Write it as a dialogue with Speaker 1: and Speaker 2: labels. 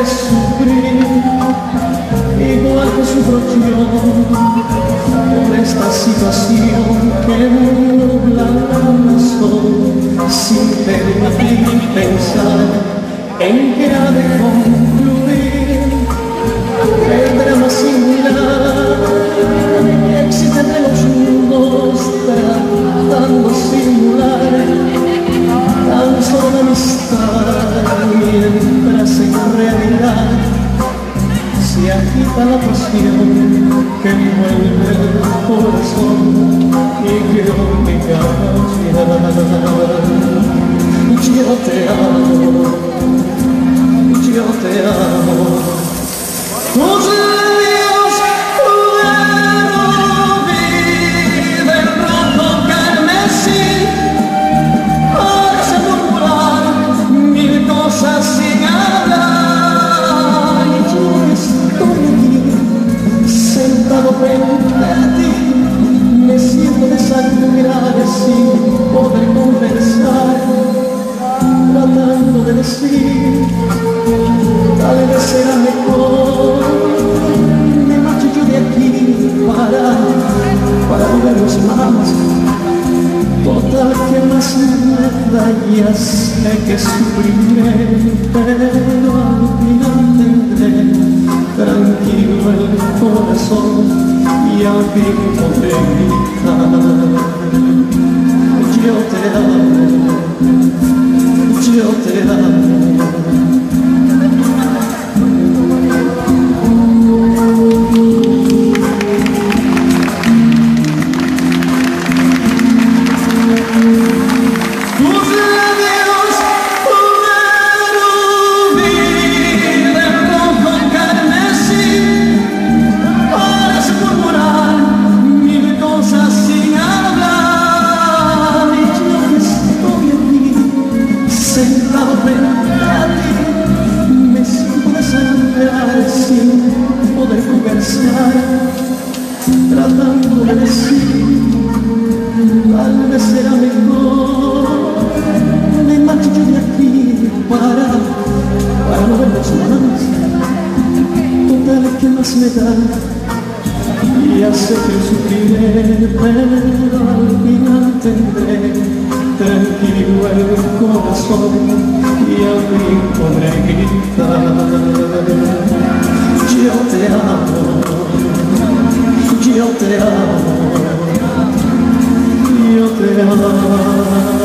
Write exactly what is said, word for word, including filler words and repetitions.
Speaker 1: de sufrir, igual que sufro yo, por esta situación que me nubla la razón, sin permitir pensar en que ha de concluir el drama singular que existe entre los mundos, tratando de simular tan solo amistad, mientras en realidad se agita la pasión que envuelve el corazón y que obliga a callar. Yo te amo, yo te amo. Tus labios de rubí, de rojo carmesí, para murmurar mil cosas sin hablar. Y yo estoy aquí, sentado frente a ti, me siento desangrado sin poder conversar, tratando de decir, tal vez será mejor, me marcho yo de aquí para, para no verlos más. Total, que más me da, ya sé que sufriré, pero al final tendré tranquilo el corazón y al fin podré gritar. Yo te amo, yo te amo. Sentado frente a ti, me siento desangrar sin poder conversar, tratando de decir, tal vez será mejor, me marcho yo de aquí para, para no verlos más. Total, que más me da, ya sé que sufriré, pero al final tendré tranquilo el corazón y al fin podré gritar. Yo te amo, yo te amo, yo te amo.